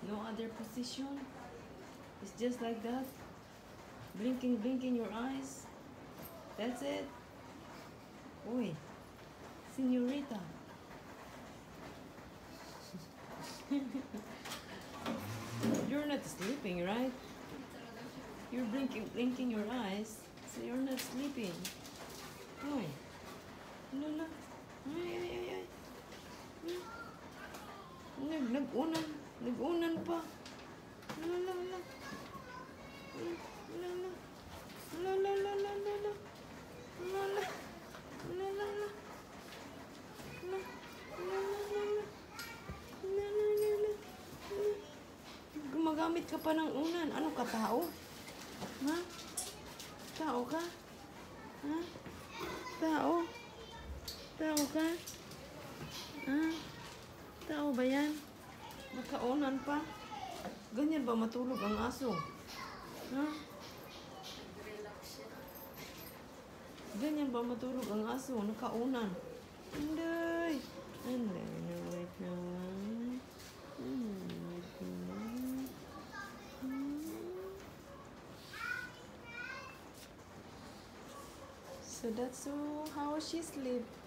No other position. It's just like that. Blinking your eyes. That's it. Oi, señorita. You're not sleeping, right? You're blinking your eyes, so you're not sleeping. Oi. Lala. Ay. Nag-unan. Nag-unan pa. Lala. Gumagamit ka pa ng unan. Ano ka, tao? Ha? Tao ka? Ha? Tao? Tao ka? Ha? Tao ba yan? Nakaunan pa? Ganyan ba matulog ang aso? Ha? Ganyan ba matulog ang aso? Nakaunan. Anday. Wait lang. So that's how she sleep.